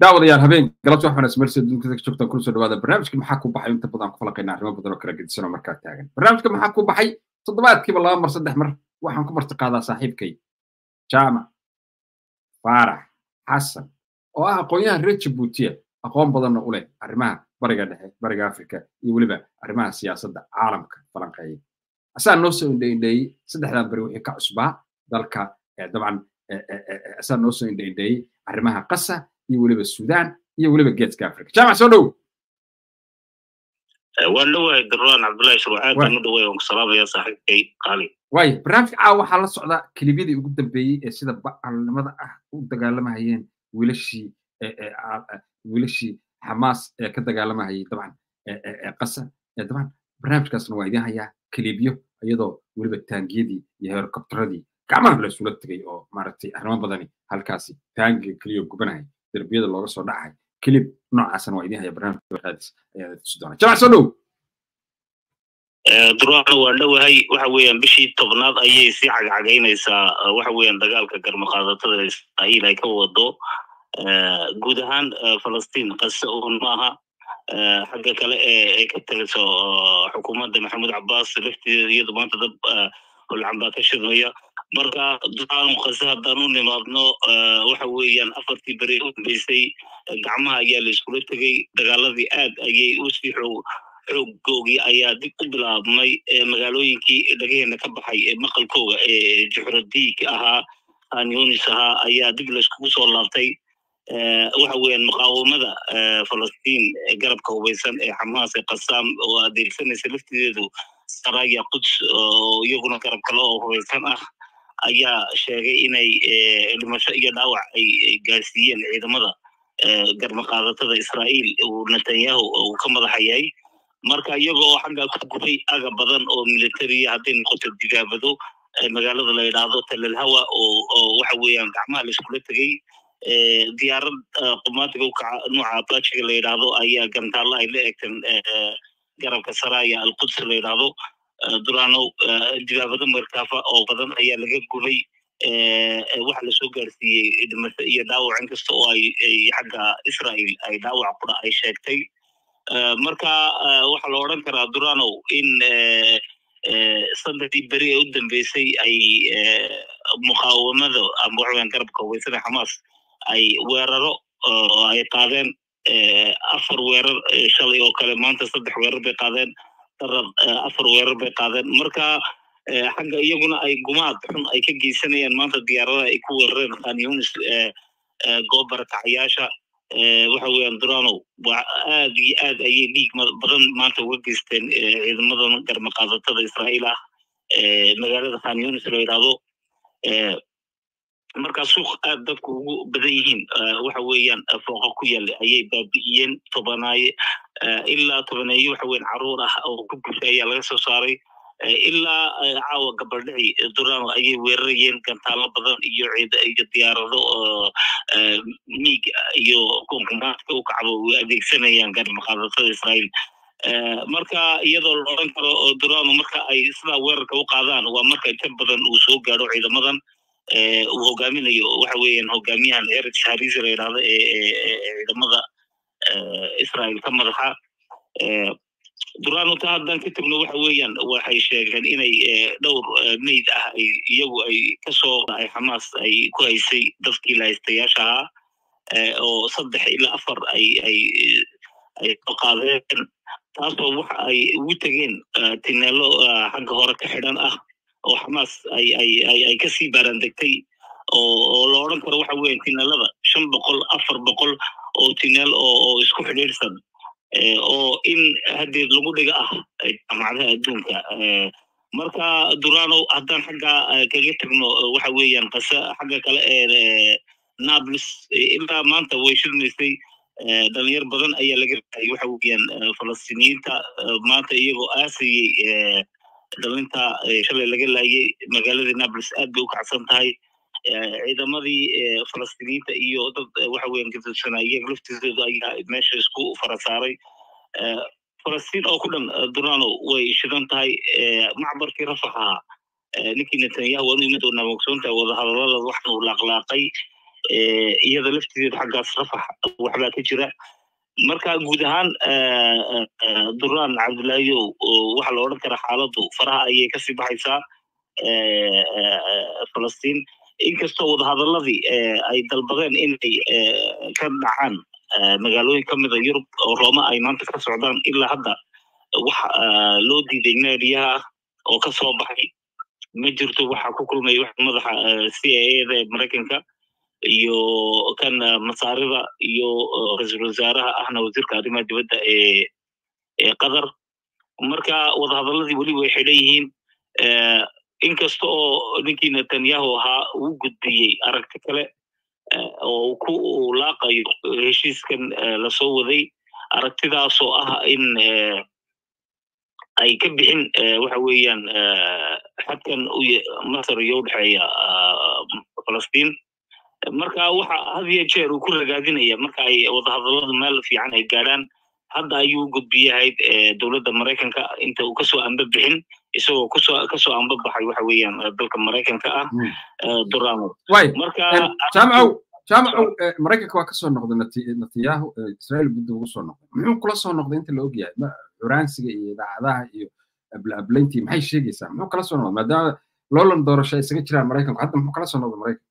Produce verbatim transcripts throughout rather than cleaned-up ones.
daawadayaal habeen galabta waxaan ismarsid dunka joogtaan kula soo dhawaada barnaamijka maxaa ku baxay inta badan ku falaqaynaa arrimo badan oo kala gedisan oo markaa taagan barnaamijka maxaa ku baxay toddobaadkiiba laba mar saddex mar waxaan ku marti qaadaa saaxiibkay jaamac faarax xasan oo ah aqoonyahan reer jabuutiya aqoon badanna u leh arrimaha bariga dhexe bariga afrika iyo weliba arrimaha siyaasadda caalamka falanqeeya asaa noo soo indhaindheeyey saddexdan beri wixii ka cusbaa dalka dabcan asaa noo soo indhaindheeyey arrimaha qasa iyo weliba suudaan iyo weliba geeska afrika jaamac soo dhow waan dhawahay darwaan cabdullaahi shuruucaad aan u dhawahay waan ku salaamaya saaxiibkay qaali waayo barnaamijka caawa waxaa la socda kelibyadii ugu dambeeyey ee sida bacalnimada ah u dagaalamahayeen wiilashii wiilashii xamaas ee ka dagaalamahayay dabcan qasa dabcan barnaamijkaasna waa idin hayaa kelibyo iyadoo weliba taangiyadii iyo helikobtaradii gacmaha la isula tegay oo maaragtay arrimo badani halkaasi taangiga keliya gubanaya derbiyada looga soo dhacayo kelib noocaasna waa idin haya barnaamijka qaadis ayaa tusi doona jamac soo dhow duraan waan dhawahay waxa weeyaan bishii tobnaad ayay sii cagcagaynaysaa waxa weeyaan dagaalka garmaqaadatada israa'iil ay ka wado guud ahaan falastiin qase uun maaha xagga kale ee ka taliso xukuumadda maxamuud cabbaas lafteeda iyadu maanta dad hulcan baa ka shirmaya marka duraan qase haddaan u nimaadno waxa weeyaan afartii beri u dambeysay gacmaha ayaa la iskula tegey dagaaladii aad ayay u sii xoog xooggoogii ayaa dib u bilaabmay magaalooyinkii dhagaheena ka baxay ee maqalkooga ee juxradiig ahaa aanyonis ahaa ayaa dib layskugu soo laabtay waxa weeyaan muqaawamada falastiin garabka hubaysan ee xamaas ee qasaam oo adeegsanaysa laftideedu saraya quds oo iyaguna garab kale oo hubaysan ah ayaa sheegay inay dhimasho iyo dhaawac ay gaarsiiyeen ciidamada garmaqaadatada israa'iil uu netanyahu uu ka madaxayay marka iyaga oo xagga ku gubay aga badan oo militariya hadday noqoto digaabado magaalada la yidhaahdo talal hawa oo waxa weeyaan gacmaha la iskula tegey diyaarad qumaatiga u kaca nooca abajiga la yidhaahdo ayaa gantaalla ay la egteen garabka saraya alquds la yidhaahdo duraanow digaabado markaafa oo badan ayaa laga gubay waxa lasoo gaarsiiyey dhimasho iyo dhaawac inkasta oo ay xagga israa'iil ay dhaawac qura ay sheegtay marka waxaa la odhan karaa duranow in saddexdii beri ee u dambeysay ay muqaawamada ama waxaweyaan garabka hubaysan ee xamaas ay weeraro ay qaadeen afar weerar shalay oo kale maanta saddex weerar bay qaadeen darab afar weerar bay qaadeen marka xagga iyaguna ay gumaad xun ay ka geysanayaan maanta diyaaradaha ay ku weerareen khan yunis goob barakacayaasha waxa weeyaan duranow waa aad iyo aad ayay dhiig badan maanta uga geysteen ciidamadan garmaqaadatada israa'iil ah magaalada khan yunis la yidhaahdo markaa suuq aad dadku ugu badan yihiin waxa weeyaan fooqa ku yaalla ayay baabi'iyeen tobanaaye ilaa tobaneeye waxa weeyaan carruur ah oo ku gubtay ayaa laga soo saaray ilaa caawa gabaldhici durano ayay weerarayeen gantaalo badan iyo ciid iyo diyaarado miig iyo kunkumaadka u kacbo way adeegsanayaan garmaqaadatada israa'iil marka iyadoo la odhan karo durano marka ay sidaa weerarka u qaadaan waa marka inta badan uu soo gaadho ciidamadan uu hogaaminayo waxa weeyaan hogaamiyahan erik harisi la yidhaahdo ee ciidamada israa'iil ka madaxa durano ta haddaan ka tagno waxa weeyaan waxay sheegeen inay dhowr meyd ah ay iyagu ay kasoo ay xamaas ay ku haysay dadkii lahaystayaasha ahaa oo saddex ilaa afar ay ay ay soo qaadeen taasoo waxa ay ugu tegeen tineelo xagga hore ka xidhan ah oo xamaas ay ay ay ay kasii baarandegtay oo oo la odhan karo waxa weeyaan tineelada shan boqol afar boqol oo tineel oo oo isku xidhiidhsan oo in haddeed lagu dhiga ah jaamacadaha adduunka marka durano haddaan xagga kaga tagno waxa weeyaan qase xagga kale ee nablus ilaa maanta way shirmaysay dhalinyar badan ayaa laga raayay waxa weeyaan falastiiniyiinta maanta iyagoo aasayey dhalinta shalay laga laayay magaaladii nablus aad bay u kacsan tahay ciidamadii falastiiniyiinta iyo dad waxa weeyaan gadadsanaa iyaga laftooda ayaa meesha isku farasaaray falastiin oo ku dhan durano way shidan tahay macbarkii rafax ahaa ninkii netanyahu waanu imid oo naamogsoontahay wadahadalada waxna uu laaqlaaqay iyada laftigeeda xaggaas rafax waxbaa ka jira marka guud ahaan duraan cabdilaahi waxa la odhan karaa xaaladdu faraha ayay kasii baxaysaa falastiin inkastoo wadahadaladii ay dalbadeen inay ka dhacaan magaalooyin ka mida yurub oo rooma ay maanta ka socdaan ilaa hadda wax loo diiday naadiyaha oo ka soo baxay ma jirto waxa ku kulmay wax madaxa C I A da Mareykanka iyo kan masaarida iyo ra'iisul wasaaraha ahna wasiirka arrimaha dibadda ee ee Qatar marka wadahadaladii wali way xidhayihiin inkasta oo ninkii Netanyahu ahaa uu gudbiyey aragti kale oo ku laaqayo heshiiskan la soo waday aragtidaas oo ah in ay ka bixin waxa weeyaan xadkan Masar iyo u dhaxeeya Falastiin marka waxa hadiya jeer uu ku ragaadinaya marka ay wadahadaladu meel fiican ay gaaraan hadda ayuu gudbiyahay dawladda Mareykanka inta uu ka soo amba bixin isagoo ku soo ka soo amba baxay waxa weeyaan dalka Mareykanka ah Durano marka jaamacu jaamacu Mareykanka waa ka soo noqday Netanyahu Israel biduu ugu soo noqday muxuu kula soo noqday inta la ogyahay Uraansiga iyo idaacadaha iyo ablaablayntii maxay sheegaysaa muxuu kala soo noqday maadaama loolan doorasho isaga jiraan Mareykanka hadda muxuu kala soo noqday Mareykanka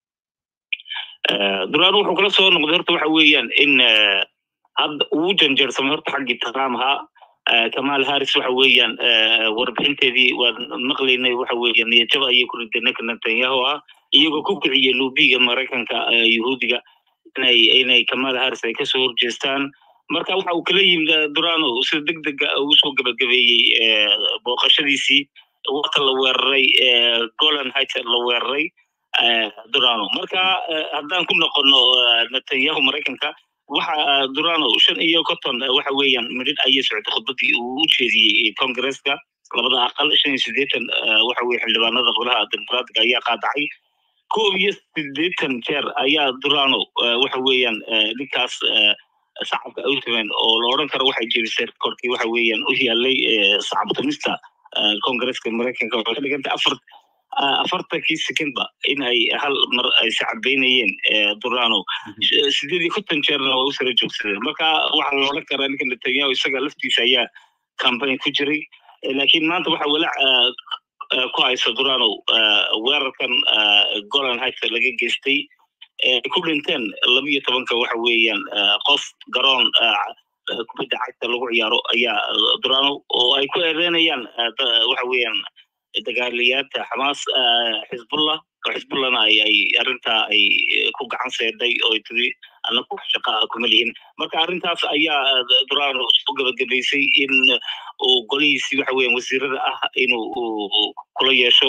Durano wuxuu kala soo noqday horta waxa weeyaan in hadda uu janjeersamay horta xaggii Trumpha Kamal Harris waxa weeyaan warbixinteedii waa maqlaynay waxa weeyaan niyadjab ayay ku rideen Netanyahu ah iyagoo ku kiciyay loobiga Mareykanka Yahuudiga inay inay Kamal Harris ay ka soo horjeestaan marka waxa uu kala yimid Durano si degdeg ah uu soo gabagabeeyay booqashadiisii waqti la weeraray Golan Heights la weeraray Durano marka haddaan ku noqono Netanyahu Mareykanka waxa Durano shan iyo konton waxa weeyaan midid ayay socday khudbadii uu u jeediyay Congress-ka labada aqal shan iyo siddeetan waxa weey xildhibaanada golaha Dimuqraadiga ayaa qaadacay koob iyo siddeetan jeer ayaa Durano waxa weeyaan ninkaas shacabka u timeen oo la oran karo waxay jeebisay korkii waxa weeyaan u yaalay shacabtumista Congress-ka Mareykanka oo ka dhigantay afar afartankii secondba in ay hal mar ay sacabeynayeen Durano siddeed iyo konton jeerna waa u sare joogsadeen marka waxa la oran karaa ninka Netanyahu isaga laftiisa ayaa campaign ku jiray laakiin maanta waxa walaac ku haysa Durano weerarkan Golan Heights laga geystay ku dhinteen laba iyo tobanka waxa weeyaan qof garoon kubadda cagta lagu ciyaaro ayaa Durano oo ay ku eedeynayaan waxa weeyaan dagaaliyaadka Hamas Hezbollah Hezbollahna ay ay arinta ay ku gacan seeday oo tiri anagu shaqa kuma lihin marka arintaas ayaa Durano soo gabagabaysay in uu golihiisii waxa weeyaan wasiirada ah inuu kula yeesho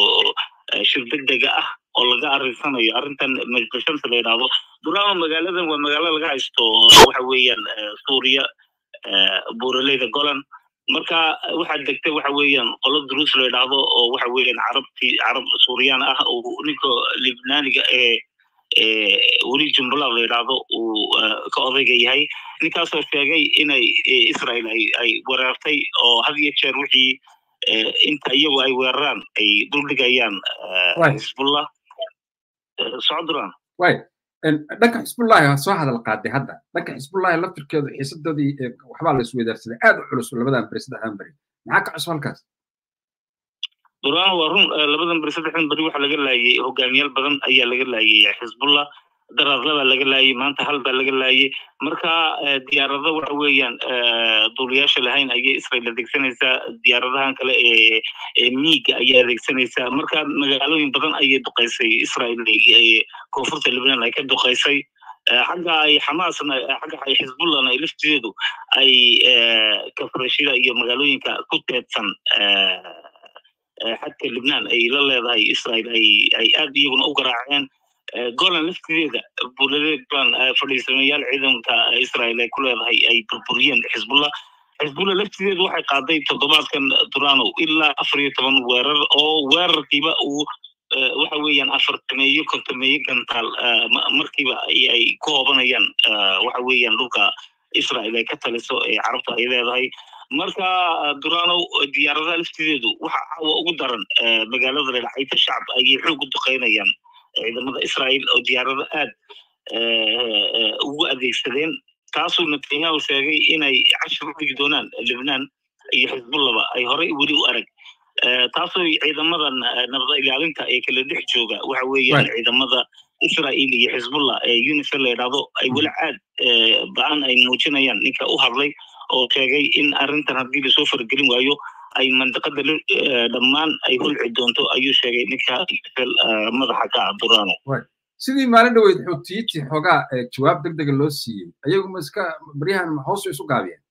shir degdeg ah oo laga arinsanayo arintan majlisada la yiraahdo Durano magaaladan waa magaalo laga haysto waxa weeyaan Suuriya buuraleyda Golan marka waxa degtay waxa weeyaan qolada Druus la yiraahdo oo waxa weeyaan Carabti Carab Suuriyaan ah oo ninka Libnaaniga ee ee wali Jumla la yiraahdo uu ka odayga yahay ninkaas oo sheegay inay Israel ay ay weerartay oo had iyo jeer wixii inta iyagu ay weeraraan ay duldhigayaan Hezbollah Socdran way dhanka Hezbollah soo hadal qaaday hadda dhanka Hezbollah laftirkeedu xiisadoodii waxba la isweydaarsaday aad u culus labadan bari saddexdan bari maxaa ka cusub halkaas Durano waa run labadan bari saddexdan bari waxa laga laayay hogaamiyaal badan ayaa laga laayay Hezbollah daraadlada laga laayay maanta hal baa laga laayay marka diyaarado waxa weeyaan duuliyaasha lahayn ayay Israel adeegsanaysaa diyaaradahan kale ee ee miiga ayaa adeegsanaysaa marka magaalooyin badan ayay duqeysay Israel ee koonfurta Lebanon ay ka duqeysay xagga ay Hamasna xagga ay Hezbollahna lafteedu ay ka farashida iyo magaalooyinka ku teedsan xadka Lebanon ay la leedahay Israel ay ay aad iyaguna u garaaceen Golan lafteeda buuleed plan fadhiisanayaal ciidanka Israel ay ku leedahay ay burburiyeen Hezbollah Hezbollah lafteeda waxay qaaday toddobaadkan Durano ilaa afar iyo toban weerar oo weerarkiiba uu waxa weeyaan afartameeyo kontameeyo gantaal markiiba ay ku hoobanayaan waxa weeyaan dhulka Israel ay ka taliso ee Carabta ay leedahay marka Durano diyaaradaha lafteedu waxa ugu daran magaalada leedahay shacab ay xoog u duqeynayaan ciidamada Israa'iil oo diyaarado aad ugu adeegsadeen taasoo Netanyahu sheegay inay cashar u dhigi doonaan Lebanon iyo Hezbollah ay horey weli u arag taasoo ciidamadan nabad ilaalinta ee kala dhex jooga waxa weeyaan ciidamada Israa'iil iyo Hezbollah ee UNIFIL leedahay ay weli aad baan ay muujinayaan ninka u hadlay oo sheegay in arrintan haddii la soo fargelin waayo ay mandaqada dhammaan ay hulci doonto ayuu sheegay ninka UNIFIL madaxa ka Durano sidii maalin dhaweyd Xuutiyiinti xogaa jawaab degdeg loo siiyay ayagu ma iska baryahan hoos isu gaabiyeen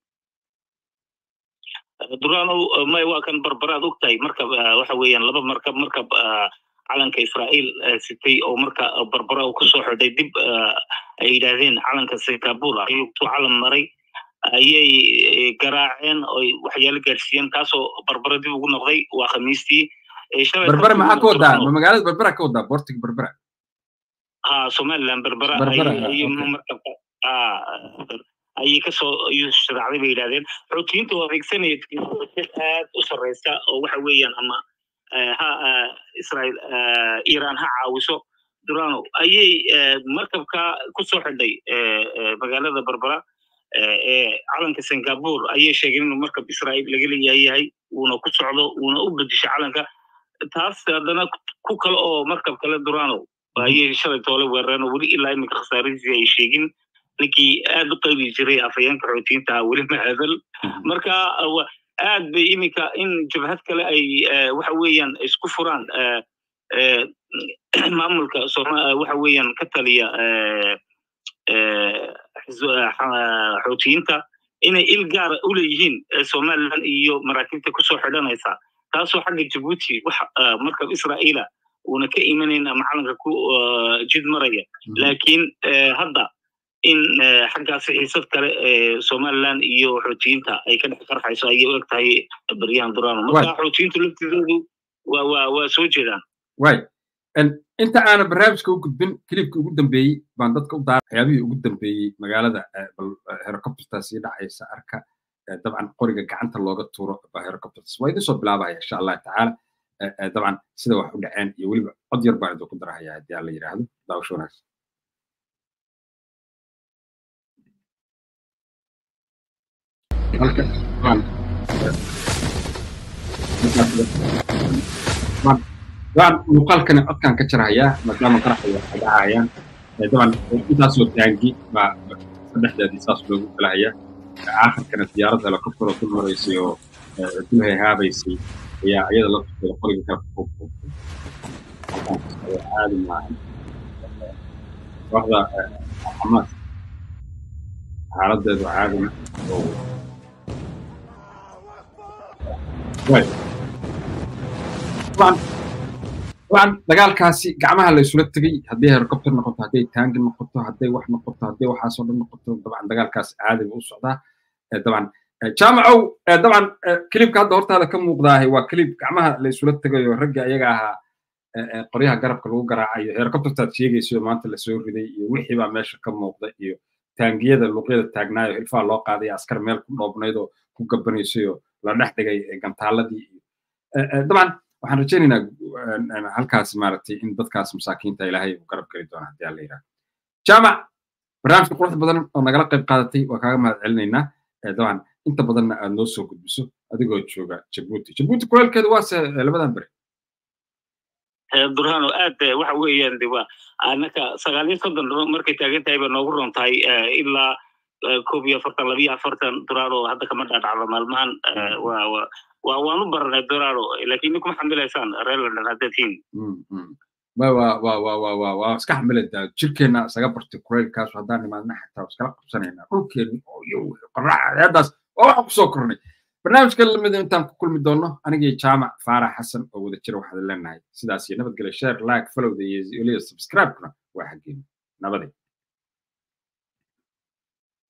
Durano ma waa kan barbaraad ogtahay marka waxa weeyaan laba markab markab calanka Israa'iil sitay oo marka barbara ku soo xidhay dib ay yiraahdeen calanka Singapore ayuu ku calan maray ayay garaaceen oo waxyaalo gaarsiiyeen taasoo barbara dib ugu noqday waa khamiistii barbara maxaa ka wadaa magaalada barbara ka wadaa boortig barbara ha Somaliland barbara ay markab ay ka soo sharaacday bay yiraahdeen Xuutiyiintu waa adeegsanayeen aad u sareysa oo waxa weeyaan ama ha Israa'iil Iran ha caawiso Durano ayay markabka ku soo xidhay magaalada barbara ee calanka Singapore ayay sheegeen inuu markab Israa'iil laga leeyahay uuna ku socdo uuna u bedeshay calanka taas hadana ku kale oo markab kale Durano ayay shalay toole weerareen weli ilaa imika khasaarihiisa ay sheegin ninkii aad u qaybi jiray afayeenka Xuutiyiinta weli ma hadal marka aad bay imika in jabhad kale ay waxa weeyaan isku furaan maamulka waxa weeyaan ka taliya Xuutiyiinta inay il gaar u leeyihiin Somaliland iyo maraakiibta ku soo xidhanaysa taasoo xagga Djibouti wax markab Israa'iila una ka imaneen ama calanka ku jid maraya laakiin hadda in xaggaas xiisad kale Somaliland iyo Xuutiyiinta ay ka dhex qarxayso ay u egtahay baryahan Durano marka Xuutiyiintu laftoodu waa waa waa soo jeedaan way inta aan barnaamijka u gudbin klibka ugu dambeeyay baan dadka u daaray waxyaabihii ugu dambeeyay magaalada helicoptertaas iyo dhacaysa arka dabcan qoriga gacanta looga tuuro helicoptertaas waa idin soo bilaabaya insha Allah taala dabcan sida wax u dhaceen iyo waliba cod yar baan idin ku darahayaa haddii aan la yiraahdo daawasho wanaagsan halka waan muuqaalkan codkan ka jarayaa maadaama qaraxda ay dhacayaan dabcan intaasoo taangi baa saddexdeedii saas loogu kalahayaa aakhirkana diyaaradda helicopter oo dul maraysay oo dul hayhaabaysay ayaa iyada la tuftay qoriga kala fufufufay aadi maahan kooxda xamaas xaaladeedu caadina طبعا dagaalkaasi gacmaha la isula tagay hadii helicopter noqoto hadii tank noqoto hadii wax noqoto hadii waxa soo dhan noqoto طبعا dagaalkaas caadi u socdaa طبعا jaamacow طبعا klibka hadda hortaada ka muuqdaa waa klib gacmaha la isula tagayo ragga ayaga ahaa qoryaha garabka lagu garaacayo helicoptertaad sheegayso maanta la soo riday iyo wixii baa meesha ka muuqda iyo taangiyada luqyada taagnaayo ilfaa loo qaaday askar meel ku dhoobnayd oo ku gabanayso la dhex dhigay gantaaladii طبعا waxaan rajaynaynaa halkaas maaragtay in dadkaas masaakiinta ilaahay uu garab geli doono haddii alla yidhaahdo jaamac barnaamijka quruxda badan oo nagala qayb qaadatay waa kaaga mahad celinaynaa dabcan inta badanna aad noo soo gudbiso adigoo jooga Djibouti Djibouti kuleelkeedu waase labadan beri Durano aad waxa weeyaan diba anaka sagaal iyo soddon markay taagan tahay baa noogu roon tahay ilaa koob iyo afartan laba iyo afartan Durano hadda kama dhacdo maalmahan waa وأنا برا درارو لكن يكون حمد لله إنسان ريال الهدفين. وا وا وا وا وا وا وا سكح ملد شركنا سجبرت كوريل كاس هذاني ما نحتاج سكح سنين أوكي يو قرع هذا أو سكرني برنامج كل مدة أنت كل مدة أنا جاي جامع فارح حسن أو ذا شر واحد لنا هاي سداسي نبغى شير لايك فولو ذي يولي سبسكرايب كنا واحد جيم نبغى